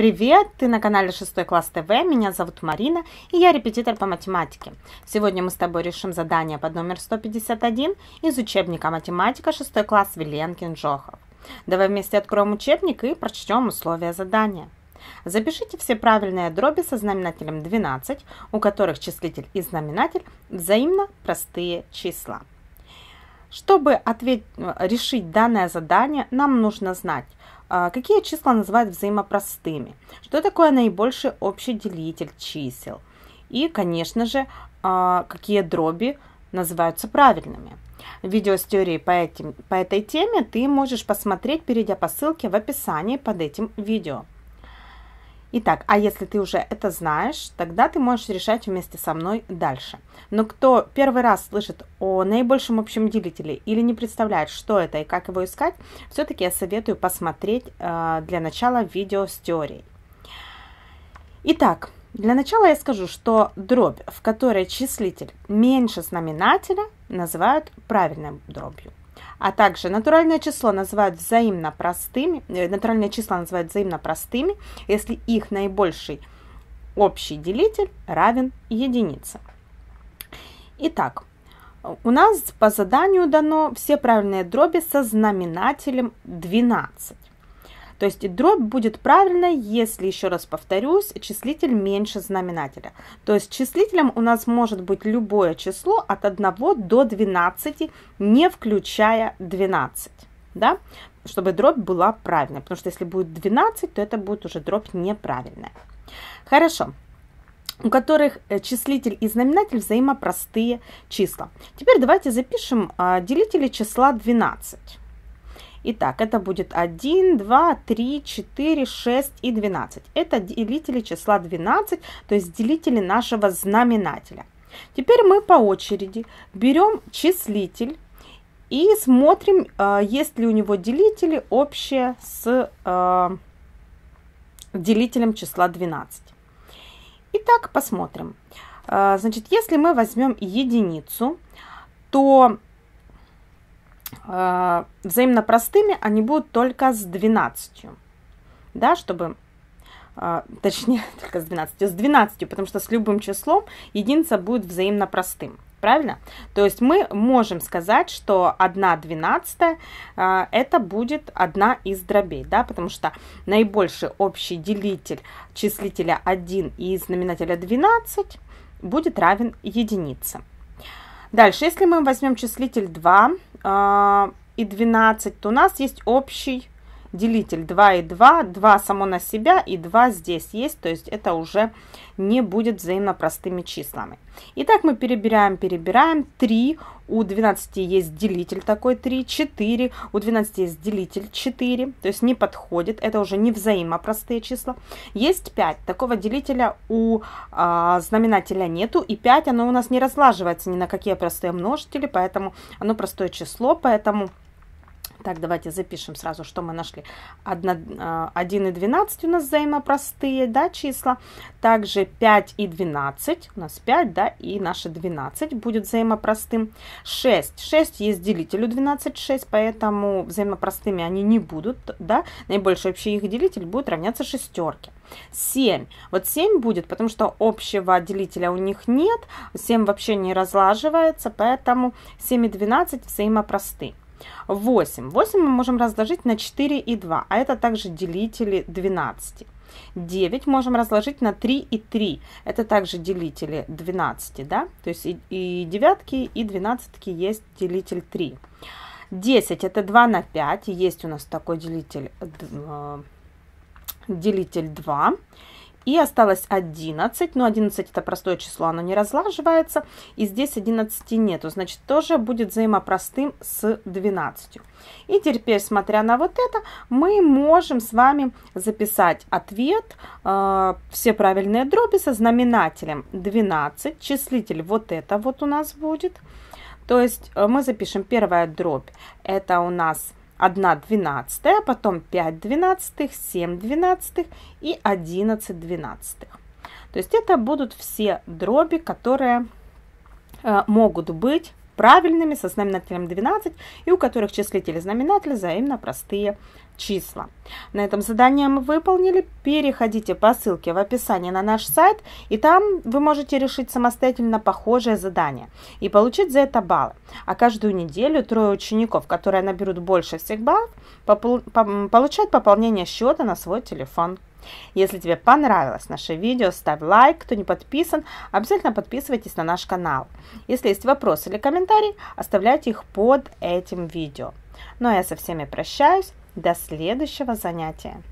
Привет! Ты на канале 6 класс ТВ, меня зовут Марина, и я репетитор по математике. Сегодня мы с тобой решим задание под номер 151 из учебника «Математика 6 класс» Виленкин-Жохов. Давай вместе откроем учебник и прочтем условия задания. Запишите все правильные дроби со знаменателем 12, у которых числитель и знаменатель взаимно простые числа. Чтобы решить данное задание, нам нужно знать, какие числа называют взаимопростыми, что такое наибольший общий делитель чисел и, конечно же, какие дроби называются правильными. Видео с теорией по этой теме ты можешь посмотреть, перейдя по ссылке в описании под этим видео. Итак, а если ты уже это знаешь, тогда ты можешь решать вместе со мной дальше. Но кто первый раз слышит о наибольшем общем делителе или не представляет, что это и как его искать, все-таки я советую посмотреть для начала видео с теорией. Итак, для начала я скажу, что дробь, в которой числитель меньше знаменателя, называют правильной дробью. А также натуральные числа называют взаимно простыми, если их наибольший общий делитель равен единице. Итак, у нас по заданию дано все правильные дроби со знаменателем 12. То есть дробь будет правильной, если, еще раз повторюсь, числитель меньше знаменателя. То есть числителем у нас может быть любое число от 1 до 12, не включая 12. Да? Чтобы дробь была правильной. Потому что если будет 12, то это будет уже дробь неправильная. Хорошо. У которых числитель и знаменатель взаимопростые числа. Теперь давайте запишем делители числа 12. Итак, это будет 1, 2, 3, 4, 6 и 12. Это делители числа 12, то есть делители нашего знаменателя. Теперь мы по очереди берем числитель и смотрим, есть ли у него делители общие с делителем числа 12. Итак, посмотрим. Значит, если мы возьмем единицу, то взаимно простыми они будут только с 12, да, точнее, только с 12, потому что с любым числом единица будет взаимно простым, правильно? То есть мы можем сказать, что 1/12 это будет одна из дробей, да, потому что наибольший общий делитель числителя 1 и знаменателя 12 будет равен единице. Дальше, если мы возьмем числитель 2 и 12, то у нас есть общий делитель 2 и 2, 2 само на себя и 2 здесь есть, то есть это уже не будет взаимно простыми числами. Итак, мы перебираем, 3, у 12 есть делитель такой 3, 4, у 12 есть делитель 4, то есть не подходит, это уже не взаимопростые числа. Есть 5, такого делителя у знаменателя нету, и 5 оно у нас не разлаживается ни на какие простые множители, поэтому оно простое число, поэтому... Так, давайте запишем сразу, что мы нашли. 1 и 12 у нас взаимопростые, да, числа. Также 5 и 12, у нас 5, да, и наше 12 будет взаимопростым. 6 есть делитель у 12, 6, поэтому взаимопростыми они не будут, да. Наибольший общий их делитель будет равняться шестерке. 7. Вот 7 будет, потому что общего делителя у них нет. 7 вообще не разлаживается, поэтому 7 и 12 взаимопросты. 8 мы можем разложить на 4 и 2, а это также делители 12. 9 можем разложить на 3 и 3, это также делители 12, да, то есть и девятки, и 12 есть делитель 3. 10 это 2 на 5, есть у нас такой делитель 2. И осталось 11, но 11 это простое число, оно не разлаживается, и здесь 11 нету, значит тоже будет взаимопростым с 12. И теперь, смотря на вот это, мы можем с вами записать ответ, все правильные дроби со знаменателем 12, числитель вот это вот у нас будет, то есть мы запишем первая дробь, это у нас 1/12, потом 5/12, 7/12 и 11/12. То есть это будут все дроби, которые могут быть правильными со знаменателем 12 и у которых числитель и знаменатель взаимно простые числа. На этом задание мы выполнили. Переходите по ссылке в описании на наш сайт, и там вы можете решить самостоятельно похожее задание и получить за это баллы. А каждую неделю 3 учеников, которые наберут больше всех баллов, получают пополнение счета на свой телефон. Если тебе понравилось наше видео, ставь лайк. Кто не подписан, обязательно подписывайтесь на наш канал. Если есть вопросы или комментарии, оставляйте их под этим видео. Ну а я со всеми прощаюсь. До следующего занятия.